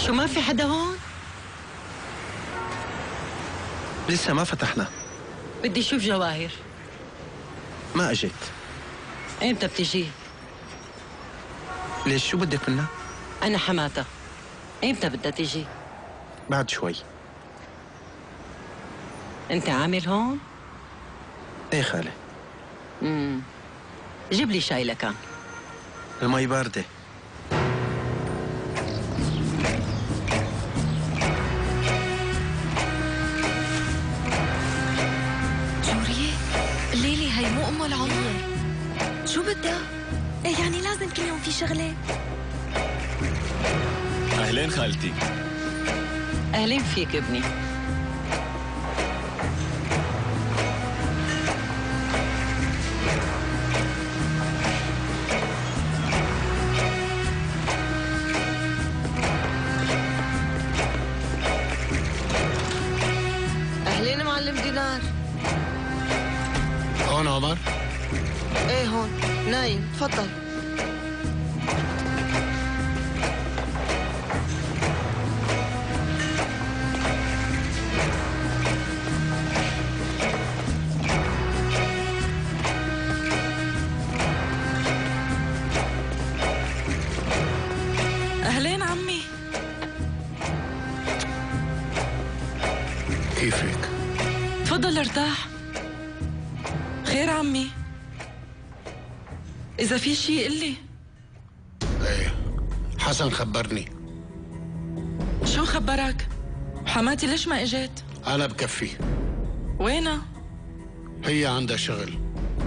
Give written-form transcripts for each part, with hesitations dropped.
شو ما في حدا هون؟ لسه ما فتحنا. بدي اشوف جواهر. ما اجت. امتى بتجي؟ ليش شو بدك منا؟ انا حماتها. امتى بدها تيجي؟ بعد شوي. انت عامل هون؟ ايه خالي. جيب لي شاي لكان. المي باردة. جورية، الليلة هي مو أم العمر. شو بدها؟ إيه يعني لازم كل يوم في شغلة. أهلين خالتي. أهلين فيك ابني. أهلين معلم دينار. هون عمر؟ ايه هون نايم، تفضل. أهلين عمي. كيفك؟ تفضل ارتاح. خير عمي؟ إذا في شي قلي. ايه حسن خبرني. شو خبرك؟ حماتي ليش ما اجت؟ أنا بكفي. وينها؟ هي عندها شغل.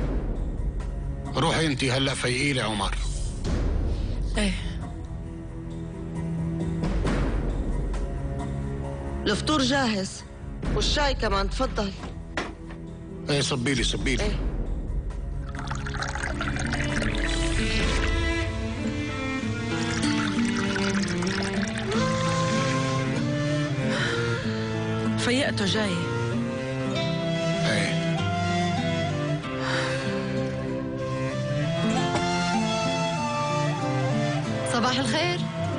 روحي انتي هلا فيقي لي عمر. ايه. الفطور جاهز والشاي كمان، تفضل. ايه صبيلي صبيلي. ايه. فيقته جاي. ايه صباح الخير.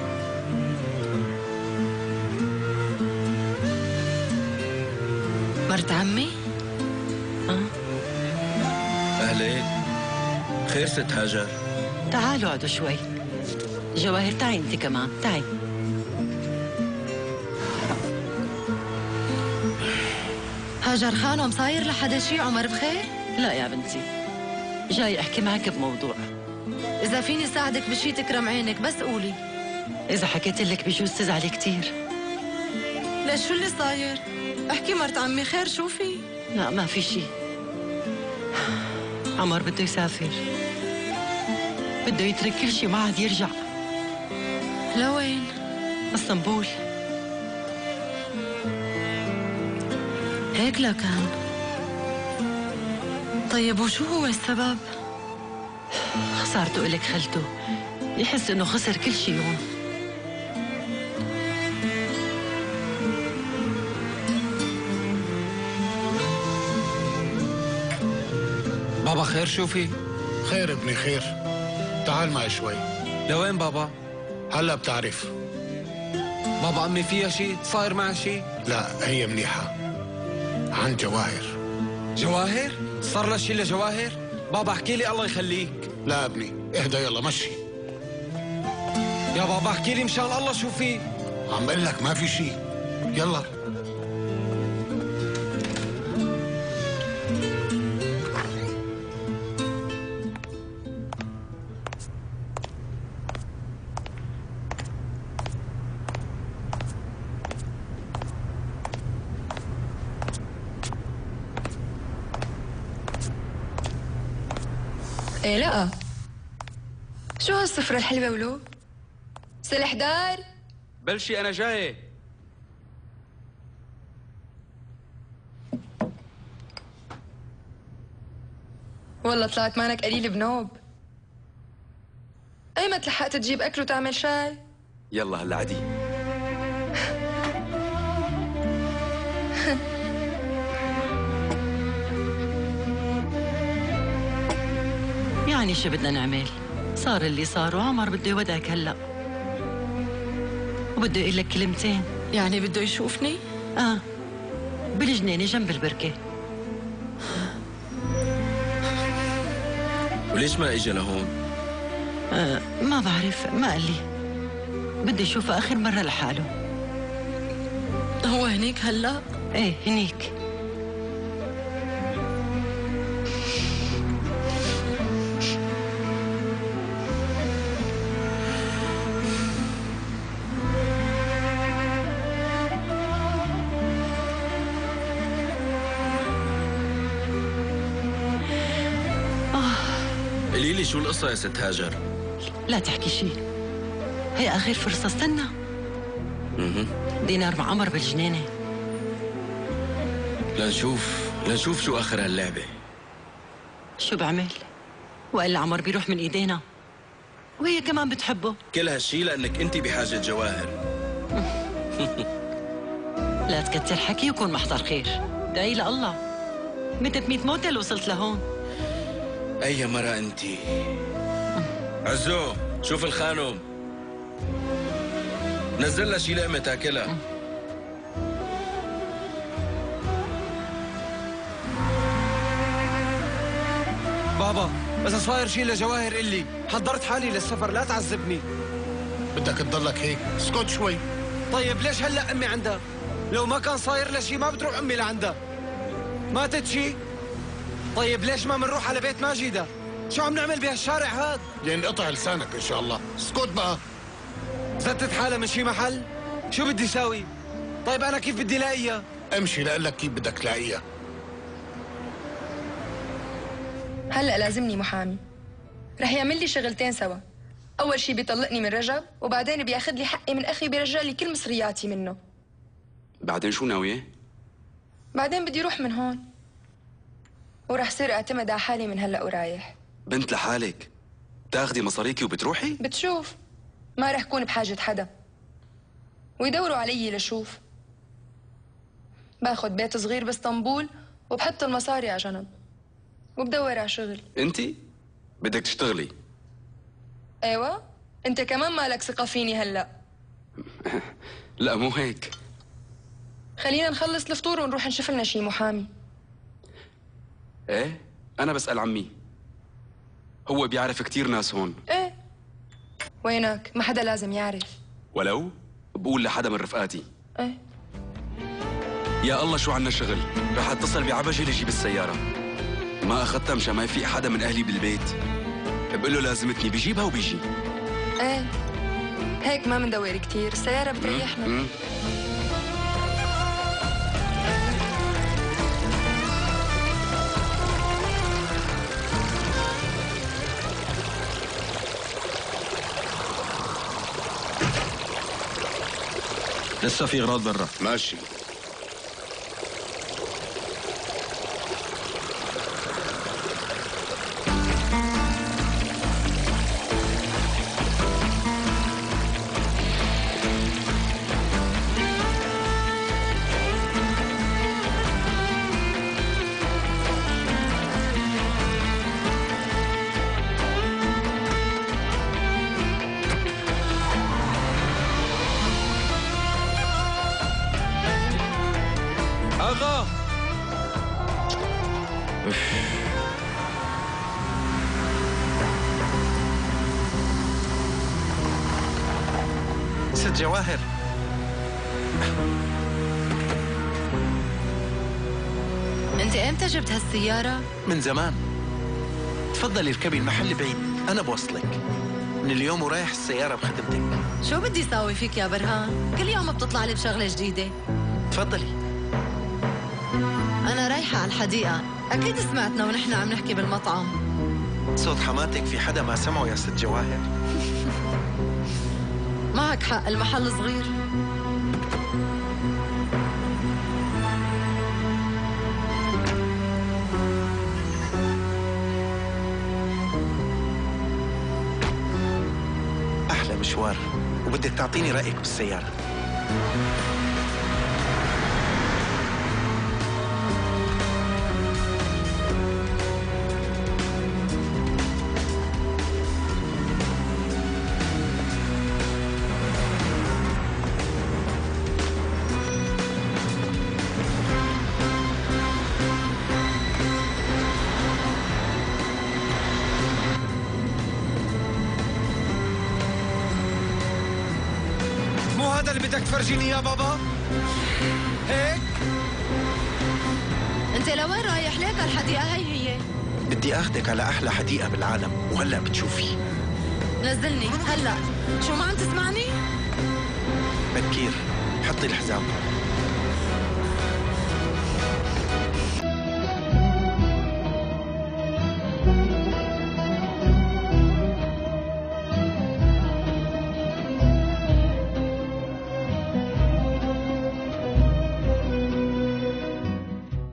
مرت عمي؟ أهلين. خير ست هاجر. تعالوا اقعدوا شوي. جواهر تعي انت كمان، تعي. هاجر خانم صاير لحدا شي؟ عمر بخير؟ لا يا بنتي، جاي احكي معك بموضوع. إذا فيني ساعدك بشي تكرم عينك بس قولي. اذا حكيت لك بجوز تزعلي كثير. ليش شو اللي صاير؟ احكي مرت عمي، خير شو في؟ لا ما في شيء. عمر بده يسافر، بده يترك كل شيء وما عاد يرجع. لوين؟ اسطنبول. هيك لكان. طيب وشو هو السبب؟ خسارته إلك خلته، يحس انه خسر كل شيء هون. بابا خير شو في؟ خير ابني خير. تعال معي شوي. لوين بابا؟ هلا بتعرف. بابا أمي فيها شيء؟ صاير معها شيء؟ لا هي منيحة. عن جواهر. جواهر؟ صار لها شيء لجواهر؟ بابا احكي لي الله يخليك. لا ابني اهدى يلا مشي. يا بابا احكي لي مشان الله شو في؟ عم بقول لك ما في شيء. يلا. ايه لا، شو هالسفرة الحلوة ولو؟ سلح دار. بلشي أنا جاي. والله طلعت مانك قليل بنوب. ايمت لحقت تجيب اكل وتعمل شاي؟ يلا هلا عدي. يعني شو بدنا نعمل؟ صار اللي صار وعمر بده يودعك هلا. وبده يقول لك كلمتين. يعني بده يشوفني؟ بالجنينة جنب البركة. وليش ما اجى لهون؟ ما بعرف، ما قال لي. بده يشوفه آخر مرة لحاله. هو هنيك هلأ؟ ايه هنيك. قولي لي شو القصة يا ست هاجر؟ لا تحكي شيء، هي آخر فرصة، استنى. دينار معمر بالجنينة. لنشوف شو آخر هاللعبة. شو بعمل؟ وإلا عمر بيروح من إيدينا، وهي كمان بتحبه. كل هالشي لأنك أنت بحاجة جواهر. لا تكتر حكي وكون محضر خير. دعي لله، متت 100 موتة اللي وصلت لهون. أي مرة أنت. عزو شوف الخانم، نزل لها شي لقمة تاكلها. بابا إذا صاير شي لجواهر قلي، حضرت حالي للسفر، لا تعذبني. بدك تضلك هيك؟ اسكت شوي. طيب ليش هلا أمي عندها؟ لو ما كان صاير لها شي ما بتروح أمي لعندها. ماتت شي؟ طيب ليش ما منروح على بيت ماجدة؟ شو عم نعمل بهالشارع هاد؟ ينقطع لسانك ان شاء الله. اسكت بقى. زتت حالها من شي محل؟ شو بدي ساوي؟ طيب أنا كيف بدي لاقيها؟ امشي لأقول لك كيف بدك تلاقيها. هلأ لازمني محامي رح يعمل لي شغلتين سوا. أول شي بيطلقني من رجب، وبعدين بياخذ لي حقي من أخي، بيرجع لي كل مصرياتي منه. بعدين شو ناوية؟ بعدين بدي روح من هون، ورح صير اعتمد على حالي من هلأ ورايح. بنت لحالك تاخدي مصاريكي وبتروحي؟ بتشوف، ما رح كون بحاجة حدا، ويدوروا علي لشوف. باخد بيت صغير باسطنبول وبحط المصاري على جنب وبدور على شغل. انتي بدك تشتغلي؟ ايوه، انت كمان مالك ثقة فيني هلأ. لا مو هيك. خلينا نخلص الفطور ونروح نشوف لنا شي محامي. ايه انا بسأل عمي، هو بيعرف كتير ناس هون. ايه وينك؟ ما حدا لازم يعرف. ولو بقول لحدا من رفقاتي. ايه يا الله شو عنا شغل، رح اتصل بعبجي ليجيب السيارة. ما اخذتها مشان ما في حدا من اهلي بالبيت، بقول له لازمتني بيجيبها وبيجي. ايه هيك ما مندور كتير، السيارة بتريحنا. لسه في اغراض برا. ماشي. أغا ست جواهر، انت امتى جبت هالسيارة؟ من زمان. تفضلي اركبي، المحل بعيد، أنا بوصلك. من اليوم ورايح السيارة بخدمتك. شو بدي ساوي فيك يا برهان؟ كل يوم بتطلع لي بشغلة جديدة. تفضلي. أنا رايحة على الحديقة، أكيد سمعتنا ونحن عم نحكي بالمطعم. صوت حماتك في حدا ما سمعه يا ست جواهر. معك حق، المحل صغير. أحلى مشوار، وبدك تعطيني رأيك بالسيارة. اللي بدك تفرجيني يا بابا؟ هيك؟ انت لوين رايح؟ ليك الحديقة هي بدي اخدك على احلى حديقة بالعالم وهلا بتشوفي. نزلني هلا. شو ما عم تسمعني؟ بكير حطي الحزام.